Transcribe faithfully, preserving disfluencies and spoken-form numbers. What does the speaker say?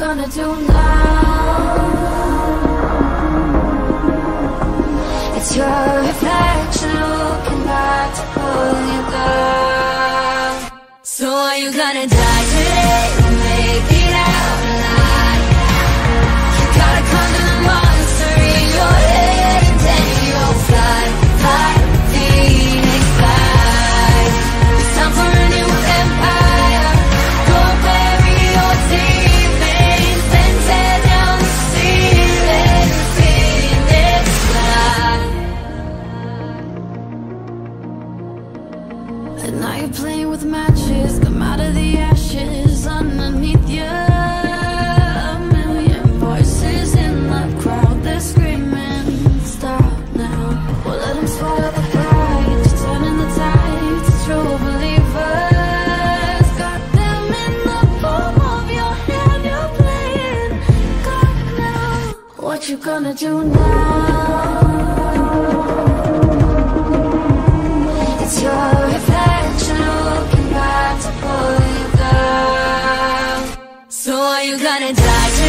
gonna do now? It's your reflection looking back to pull you down. So are you gonna die today or make it out alive? You gotta conquer the monster in your head and then you'll fly, fly, phoenix fly. It's time for a new empire. Go bury your demons and tear down the ceiling, phoenix fly. And now you're playing with matches, come out of the ashes underneath you. A million voices in the crowd, they're screaming, stop now. Well, let them spoil the pride, you're turning the tides to true believers. Got them in the palm of your hand, you're playing God now. What you gonna do now? It's your reflection looking back to pull you down. So are you gonna die?